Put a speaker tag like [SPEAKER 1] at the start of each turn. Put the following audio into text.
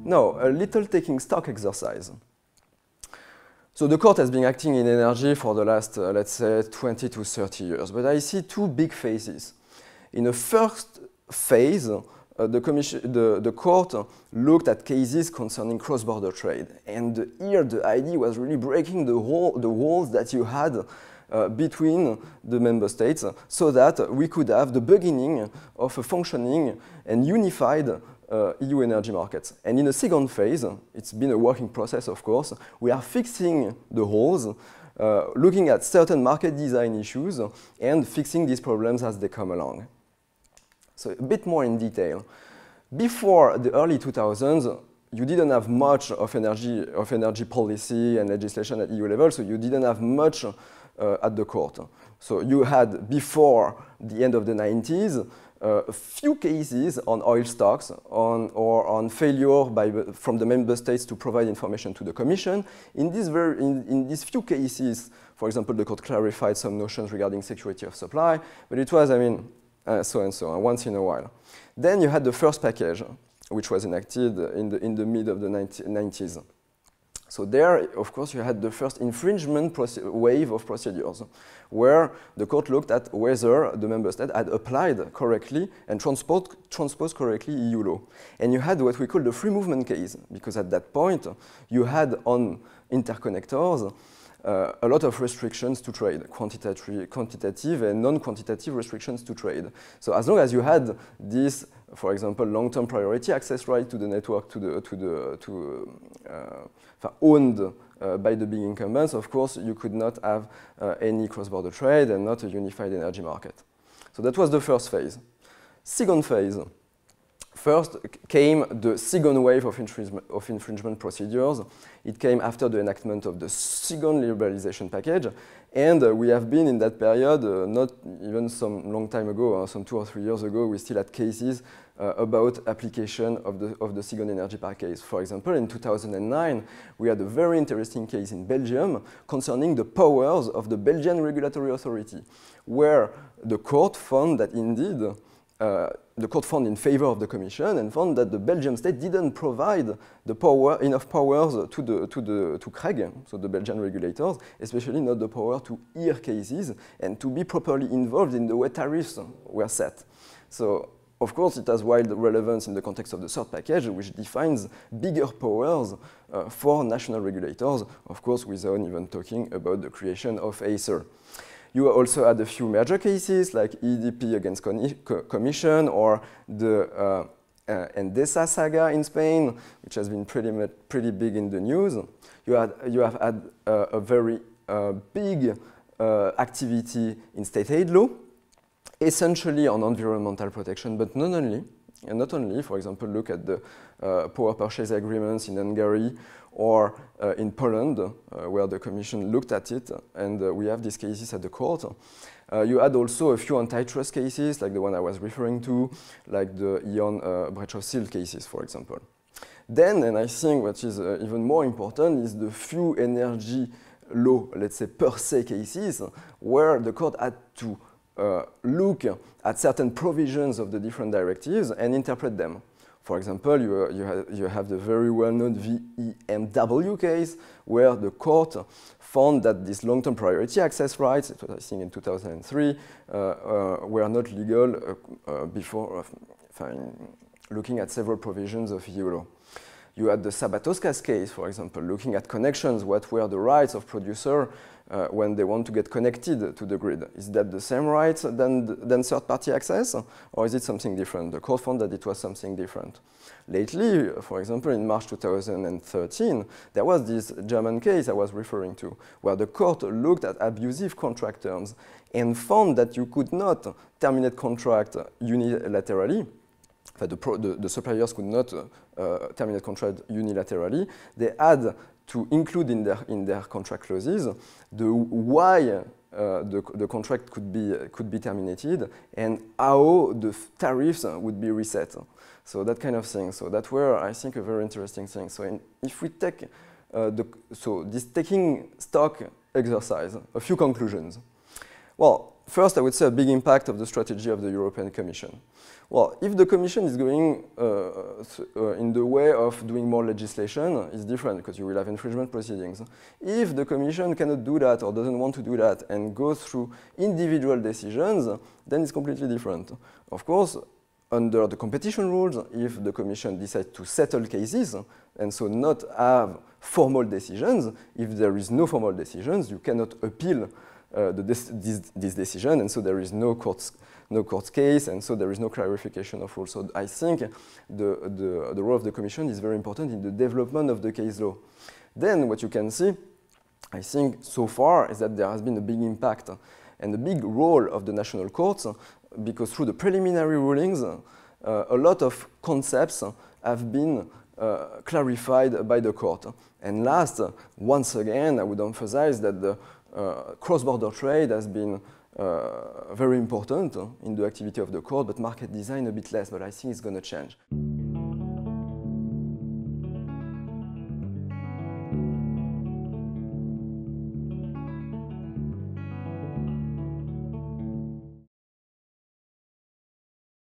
[SPEAKER 1] No, a little taking stock exercise. So the court has been acting in energy for the last, let's say, 20 to 30 years. But I see two big phases. In the first phase, the court looked at cases concerning cross-border trade. And here the idea was really breaking the walls that you had between the member states so that we could have the beginning of a functioning and unified EU energy markets. And in the second phase, it's been a working process, of course, we are fixing the holes, looking at certain market design issues, and fixing these problems as they come along. So a bit more in detail. Before the early 2000s, you didn't have much of energy policy and legislation at EU level, so you didn't have much at the court. So you had, before the end of the 90s, a few cases on oil stocks or on failure from the member states to provide information to the Commission. In these few cases, for example, the court clarified some notions regarding security of supply, but it was, so and so, once in a while. Then you had the first package, which was enacted in the mid of the 90s. So there, of course, you had the first infringement wave of procedures, where the court looked at whether the member state had applied correctly and transposed correctly EU law. And you had what we call the free movement case, because at that point, you had on interconnectors a lot of restrictions to trade, quantitative and non-quantitative restrictions to trade. So as long as you had this, for example, long-term priority access right to the network owned by the big incumbents, of course, you could not have any cross-border trade and not a unified energy market. So that was the first phase. Second phase. First came the second wave of infringement procedures. It came after the enactment of the second liberalization package. And we have been in that period, not even some long time ago, some 2 or 3 years ago, we still had cases about application of the second energy package. For example, in 2009, we had a very interesting case in Belgium concerning the powers of the Belgian regulatory authority, where the court found that indeed the court found in favor of the Commission and found that the Belgian state didn't provide enough powers to CREG, so the Belgian regulators, especially not the power to hear cases and to be properly involved in the way tariffs were set. So, of course, it has wide relevance in the context of the third package, which defines bigger powers for national regulators, of course, without even talking about the creation of ACER. You also had a few major cases like EDP against Commission or the Endesa saga in Spain, which has been pretty big in the news. You have had a very big activity in state aid law, essentially on environmental protection, but not only. And not only, for example, look at the power purchase agreements in Hungary or in Poland, where the Commission looked at it, and we have these cases at the court. You had also a few antitrust cases, like the one I was referring to, like the Ion breach of seal cases, for example. Then, and I think what is even more important, is the few energy law, let's say, per se cases, where the court had to look at certain provisions of the different directives and interpret them. For example, you have the very well-known VEMW case, where the court found that these long-term priority access rights, it was, I think, in 2003, were not legal before looking at several provisions of EU law. You had the Sabatoskas case, for example, looking at connections, what were the rights of producer when they want to get connected to the grid. Is that the same rights than third-party access, or is it something different? The court found that it was something different. Lately, for example, in March 2013, there was this German case I was referring to, where the court looked at abusive contract terms and found that you could not terminate contract unilaterally. The suppliers could not terminate contract unilaterally. They had to include in their contract clauses the why the contract could be terminated and how the tariffs would be reset. So that kind of thing. So that were, I think, a very interesting thing. So if we take this taking stock exercise, a few conclusions. Well, First, I would say a big impact of the strategy of the European Commission. Well, if the Commission is going in the way of doing more legislation, it's different because you will have infringement proceedings. If the Commission cannot do that or doesn't want to do that and goes through individual decisions, then it's completely different. Of course, under the competition rules, if the Commission decides to settle cases and so not have formal decisions, if there is no formal decisions, you cannot appeal this decision, and so there is no court case, and so there is no clarification of rules. So I think the role of the Commission is very important in the development of the case law. Then what you can see, I think so far, is that there has been a big impact and a big role of the national courts, because through the preliminary rulings, a lot of concepts have been clarified by the court. And last, once again, I would emphasize that the cross-border trade has been very important in the activity of the court, but market design a bit less, but I think it's going to change.